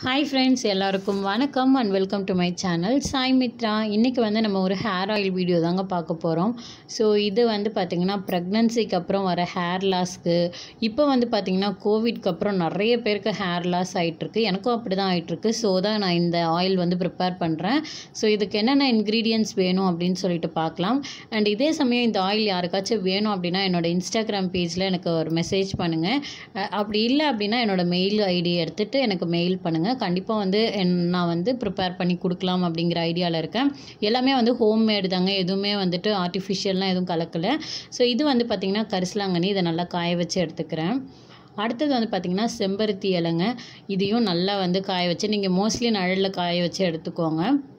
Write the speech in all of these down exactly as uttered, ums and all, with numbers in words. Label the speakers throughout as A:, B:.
A: Hi friends, எல்லாருக்கும் வணக்கம் and welcome to my channel Sai MITHRA. இன்னைக்கு வந்து நம்ம ஒரு hair oil வீடியோ தாங்க பார்க்க போறோம். ஸோ இது வந்து பார்த்தீங்கன்னா ப்ரெக்னன்சிக்கு அப்புறம் வர ஹேர் லாஸ்க்கு இப்போ வந்து பார்த்தீங்கன்னா கோவிட்க்கு அப்புறம் நிறைய பேருக்கு ஹேர் லாஸ் ஆயிட்டு இருக்கு. எனக்கும் அப்படி தான் ஆயிட்டு இருக்கு. ஸோ தான் நான் இந்த ஆயில் வந்து ப்ரிப்பேர் பண்ணுறேன். ஸோ இதுக்கு என்னென்ன இன்க்ரீடியன்ட்ஸ் வேணும் அப்படின்னு சொல்லிட்டு பார்க்கலாம். அண்ட் இதே சமயம் இந்த ஆயில் யாருக்காச்சும் வேணும் அப்படின்னா என்னோட இன்ஸ்டாகிராம் பேஜில் எனக்கு ஒரு மெசேஜ் பண்ணுங்கள். அப்படி இல்லை அப்படின்னா என்னோட மெயில் ஐடி எடுத்துகிட்டு எனக்கு மெயில் பண்ணுங்கள். கண்டிப்பாக வந்து நான் வந்து ப்ரிப்பேர் பண்ணி கொடுக்கலாம் அப்படிங்கிற ஐடியாவில் இருக்கேன். எல்லாமே வந்து ஹோம்மேடு தாங்க, எதுவுமே வந்துட்டு ஆர்டிஃபிஷியல்லாம் எதுவும் கலக்கலை. ஸோ இது வந்து பார்த்திங்கன்னா கரிசலாங்கண்ணி, இதை நல்லா காய வச்சு எடுத்துக்கிறேன். அடுத்தது வந்து பார்த்திங்கன்னா செம்பருத்தி இலைங்க, இதையும் நல்லா வந்து காய வச்சு, நீங்கள் மோஸ்ட்லி நிழலில் காய வச்சு எடுத்துக்கோங்க.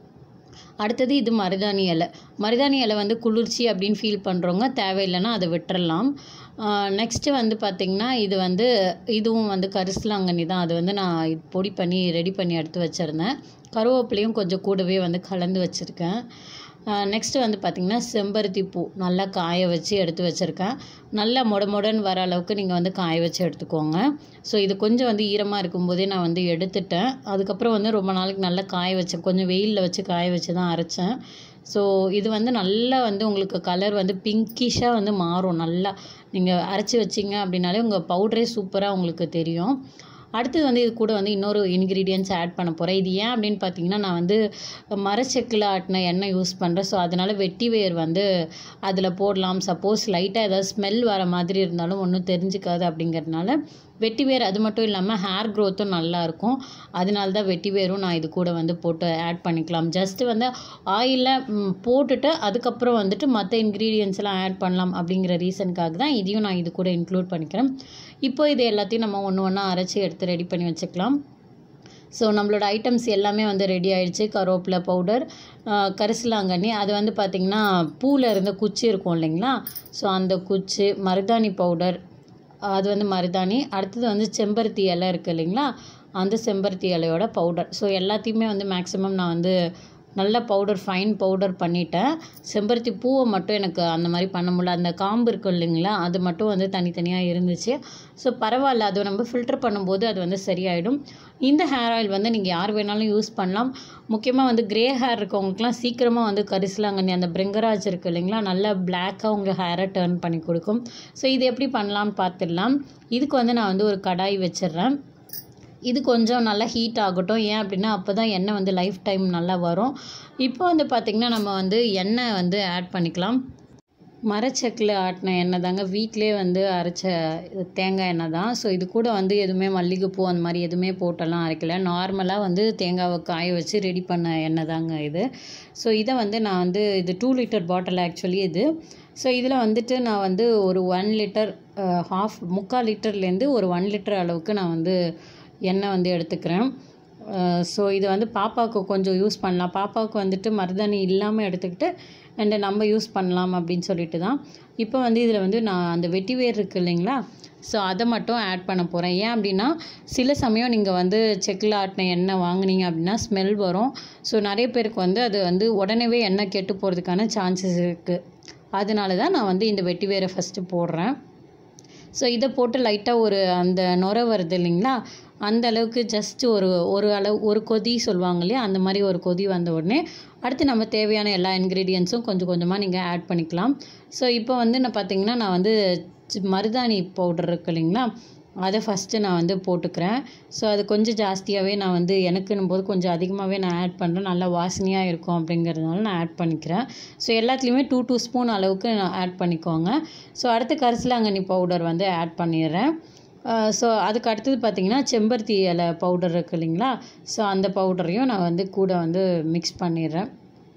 A: அடுத்தது இது மருதாணி இலை. மருதாணி இலை வந்து குளிர்ச்சி அப்படின்னு ஃபீல் பண்ணுறவங்க தேவையில்லைன்னா அதை விட்டுறலாம். நெக்ஸ்ட்டு வந்து பார்த்திங்கன்னா இது வந்து இதுவும் வந்து கரிசலாங்கண்ணி தான். அது வந்து நான் பொடி பண்ணி ரெடி பண்ணி எடுத்து வச்சுருந்தேன். கருவேப்பிலையும் கொஞ்சம் கூடவே வந்து கலந்து வச்சுருக்கேன். நெக்ஸ்ட்டு வந்து பார்த்திங்கன்னா செம்பருத்தி பூ நல்லா காய வச்சு எடுத்து வச்சுருக்கேன். நல்லா மொட மொடன்னு வர அளவுக்கு நீங்கள் வந்து காய வச்சு எடுத்துக்கோங்க. ஸோ இது கொஞ்சம் வந்து ஈரமாக இருக்கும்போதே நான் வந்து எடுத்துட்டேன். அதுக்கப்புறம் வந்து ரொம்ப நாளைக்கு நல்லா காய வச்சேன், கொஞ்சம் வெயிலில் வச்சு காய வச்சு தான் அரைச்சேன். ஸோ இது வந்து நல்லா வந்து உங்களுக்கு கலர் வந்து பிங்கிஷாக வந்து மாறும். நல்லா நீங்கள் அரைச்சி வச்சிங்க அப்படின்னாலே உங்கள் பவுடரே சூப்பராக உங்களுக்கு தெரியும். அடுத்தது வந்து இது கூட வந்து இன்னொரு இன்க்ரீடியன்ட்ஸ் ஆட் பண்ண போகிறேன். இது ஏன் அப்படின்னு பார்த்தீங்கன்னா நான் வந்து மரச்செக்கில் ஆட்டின எண்ணெய் யூஸ் பண்ணுறேன். ஸோ அதனால் வெட்டி வேர் வந்து அதில் போடலாம். சப்போஸ் லைட்டாக ஏதாவது ஸ்மெல் வர மாதிரி இருந்தாலும் ஒன்றும் தெரிஞ்சுக்காது அப்படிங்கிறதுனால வெட்டி வேர். அது மட்டும் இல்லாமல் ஹேர் க்ரோத்தும் நல்லாயிருக்கும். அதனால தான் வெட்டி வேரும் நான் இது கூட வந்து போட்டு ஆட் பண்ணிக்கலாம். ஜஸ்ட்டு வந்து ஆயிலில் போட்டுட்டு அதுக்கப்புறம் வந்துட்டு மற்ற இன்க்ரீடியன்ஸ்லாம் ஆட் பண்ணலாம் அப்படிங்கிற ரீசனுக்காக தான் இதையும் நான் இது கூட இன்க்ளூட் பண்ணிக்கிறேன். இப்போ இது எல்லாத்தையும் நம்ம ஒன்று ஒன்றா அரைச்சி எடுத்து ரெடி பண்ணி வச்சுக்கலாம். ஸோ நம்மளோட ஐட்டம்ஸ் எல்லாமே வந்து ரெடி ஆகிடுச்சு. கருவேப்பிலை பவுடர், கரிசலாங்கண்ணி, அது வந்து பார்த்திங்கன்னா பூவில் இருந்த குச்சி இருக்கும் இல்லைங்களா, ஸோ அந்த குச்சி, மருதாணி பவுடர், அது வந்து மருதாணி. அடுத்தது வந்து செம்பருத்தி இலை இருக்குது இல்லைங்களா, அந்த செம்பருத்தி இலையோட பவுடர். ஸோ எல்லாத்தையுமே வந்து மேக்ஸிமம் நான் வந்து நல்ல பவுடர், ஃபைன் பவுடர் பண்ணிட்டேன். செம்பருத்தி பூவை மட்டும் எனக்கு அந்த மாதிரி பண்ண முடியல. அந்த காம்பு இருக்கும் இல்லைங்களா, அது மட்டும் வந்து தனித்தனியாக இருந்துச்சு. ஸோ பரவாயில்ல, அதை நம்ம ஃபில்டர் பண்ணும்போது அது வந்து சரியாயிடும். இந்த ஹேர் ஆயில் வந்து நீங்கள் யார் வேணாலும் யூஸ் பண்ணலாம். முக்கியமாக வந்து க்ரே ஹேர் இருக்கவங்களுக்குலாம் சீக்கிரமாக வந்து கரிசலாங்கண்ணி, அந்த பிரிங்கராஜ் இருக்குது இல்லைங்களா, நல்லா பிளாக்காக உங்கள் ஹேரை டர்ன் பண்ணி கொடுக்கும். ஸோ இது எப்படி பண்ணலான்னு பார்த்துடலாம். இதுக்கு வந்து நான் வந்து ஒரு கடாய் வச்சிடுறேன். இது கொஞ்சம் நல்லா ஹீட் ஆகட்டும். ஏன் அப்படின்னா அப்போ தான் எண்ணெய் வந்து லைஃப் டைம் நல்லா வரும். இப்போ வந்து பார்த்திங்கன்னா நம்ம வந்து எண்ணெய் வந்து ஆட் பண்ணிக்கலாம். மரச்செக்கில் ஆட்டின எண்ணெய் தாங்க, வீட்டிலே வந்து அரைச்ச தேங்காய் எண்ணெய் தான். ஸோ இது கூட வந்து எதுவுமே மல்லிகைப்பூ அந்த மாதிரி எதுவுமே போட்டெல்லாம் அரைக்கல. நார்மலாக வந்து தேங்காவை காய வச்சு ரெடி பண்ண எண்ணெய் தாங்க இது. ஸோ இதை வந்து நான் வந்து இது டூ லிட்டர் பாட்டில் ஆக்சுவலி இது. ஸோ இதில் வந்துட்டு நான் வந்து ஒரு ஒன் லிட்டர் ஹாஃப் முக்கால் லிட்டர்லேருந்து ஒரு ஒன் லிட்டர் அளவுக்கு நான் வந்து எண்ணெய் வந்து எடுத்துக்கிறேன். ஸோ இது வந்து பாப்பாவுக்கு கொஞ்சம் யூஸ் பண்ணலாம். பாப்பாவுக்கு வந்துட்டு மருதாணி இல்லாமல் எடுத்துக்கிட்டு அண்டு நம்ம யூஸ் பண்ணலாம் அப்படின்னு சொல்லிட்டு தான். இப்போ வந்து இதில் வந்து நான் அந்த வெட்டி வேர் இருக்குது இல்லைங்களா, ஸோ அதை மட்டும் ஆட் பண்ண போகிறேன். ஏன் அப்படின்னா சில சமயம் நீங்கள் வந்து செக்கில் ஆட்டின எண்ணெய் வாங்கினீங்க அப்படின்னா ஸ்மெல் வரும். ஸோ நிறைய பேருக்கு வந்து அது வந்து உடனே எண்ணெய் கெட்டு போகிறதுக்கான சான்சஸ் இருக்குது. அதனால தான் நான் வந்து இந்த வெட்டி வேரை ஃபஸ்ட்டு போடுறேன். ஸோ இதை போட்டு லைட்டாக ஒரு அந்த நுர வருது இல்லைங்களா, அந்த அளவுக்கு ஜஸ்ட்டு ஒரு ஒரு அளவு ஒரு கொதி சொல்லுவாங்க இல்லையா, அந்த மாதிரி ஒரு கொதி வந்த உடனே அடுத்து நம்ம தேவையான எல்லா இன்க்ரீடியன்ஸும் கொஞ்சம் கொஞ்சமாக நீங்கள் ஆட் பண்ணிக்கலாம். ஸோ இப்போ வந்து நான் பார்த்திங்கன்னா நான் வந்து மருதாணி பவுடர் இருக்குது இல்லைங்களா, அதை ஃபஸ்ட்டு நான் வந்து போட்டுக்கிறேன். ஸோ அது கொஞ்சம் ஜாஸ்தியாகவே நான் வந்து எனக்குன்னும் போது கொஞ்சம் அதிகமாகவே நான் ஆட் பண்ணுறேன். நல்லா வாசனையாக இருக்கும் அப்படிங்கிறதுனால நான் ஆட் பண்ணிக்கிறேன். ஸோ எல்லாத்துலேயுமே டூ டூ ஸ்பூன் அளவுக்கு நான் ஆட் பண்ணிக்கோங்க. ஸோ அடுத்து கரிசலாங்கண்ணி பவுடர் வந்து ஆட் பண்ணிடுறேன். ஸோ அதுக்கு அடுத்தது பார்த்திங்கன்னா செம்பருத்தி இலை பவுடர் இருக்குது இல்லைங்களா, ஸோ அந்த பவுடரையும் நான் வந்து கூட வந்து மிக்ஸ் பண்ணிடுறேன்.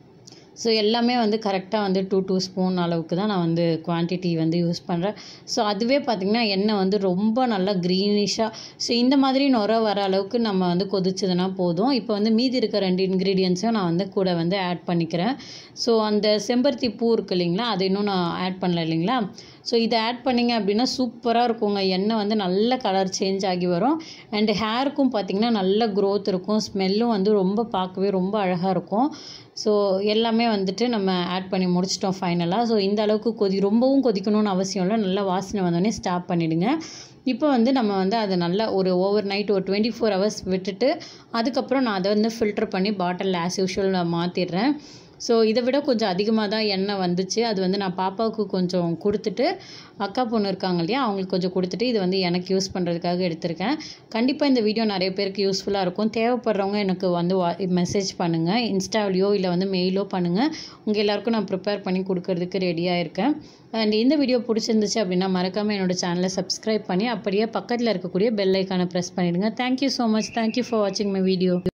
A: ஸோ எல்லாமே வந்து கரெக்டாக வந்து டூ டூ ஸ்பூன் அளவுக்கு தான் நான் வந்து குவான்டிட்டி வந்து யூஸ் பண்ணுறேன். ஸோ அதுவே பார்த்திங்கன்னா எண்ணெய் வந்து ரொம்ப நல்லா க்ரீனிஷாக, ஸோ இந்த மாதிரி நுர வர அளவுக்கு நம்ம வந்து கொதிச்சதுன்னா போதும். இப்போ வந்து மீதி இருக்க ரெண்டு இன்க்ரீடியன்ஸையும் நான் வந்து கூட வந்து ஆட் பண்ணிக்கிறேன். ஸோ அந்த செம்பருத்தி பூ இருக்குது இல்லைங்களா, அது இன்னும் நான் ஆட் பண்ணல இல்லைங்களா, ஸோ இதை ஆட் பண்ணிங்க அப்படின்னா சூப்பராக இருக்குங்க. எண்ணெய் வந்து நல்ல கலர் சேஞ்ச் ஆகி வரும். அண்ட் ஹேருக்கும் பார்த்திங்கன்னா நல்ல க்ரோத் இருக்கும். ஸ்மெல்லும் வந்து ரொம்ப பார்க்கவே ரொம்ப அழகாக இருக்கும். ஸோ எல்லாமே வந்துட்டு நம்ம ஆட் பண்ணி முடிச்சிட்டோம் ஃபைனலாக. ஸோ இந்த அளவுக்கு கொதி ரொம்பவும் கொதிக்கணும்னு அவசியம் இல்லை. நல்லா வாசனை வந்தோடனே ஸ்டாப் பண்ணிவிடுங்க. இப்போ வந்து நம்ம வந்து அதை நல்லா ஒரு ஓவர் நைட் ஒரு டுவெண்ட்டி ஃபோர் ஹவர்ஸ் விட்டுட்டு அதுக்கப்புறம் நான் அதை வந்து ஃபில்டர் பண்ணி பாட்டில் ஆஸ் யூஷுவல் நான் மாற்றிடுறேன். ஸோ இதை விட கொஞ்சம் அதிகமாக தான் எண்ணெய் வந்துச்சு. அது வந்து நான் பாப்பாவுக்கு கொஞ்சம் கொடுத்துட்டு, அக்கா பொண்ணு இருக்காங்க இல்லையா, அவங்களுக்கு கொஞ்சம் கொடுத்துட்டு இது வந்து எனக்கு யூஸ் பண்ணுறதுக்காக எடுத்திருக்கேன். கண்டிப்பாக இந்த வீடியோ நிறைய பேருக்கு யூஸ்ஃபுல்லாக இருக்கும். தேவைப்படுறவங்க எனக்கு வந்து வா மெசேஜ் பண்ணுங்கள், இன்ஸ்டாவிலையோ இல்லை வந்து மெயிலோ பண்ணுங்கள். உங்கள் எல்லாேருக்கும் நான் ப்ரிப்பேர் பண்ணி கொடுக்கறதுக்கு ரெடியாக இருக்கேன். அண்ட் இந்த வீடியோ பிடிச்சிருந்துச்சு அப்படின்னா மறக்காமல் என்னோடய சேனலை சப்ஸ்கிரைப் பண்ணி அப்படியே பக்கத்தில் இருக்கக்கூடிய பெல் ஐக்கானை ப்ரெஸ் பண்ணிவிடுங்க. Thank you so much. Thank you for வாட்சிங் மை வீடியோ.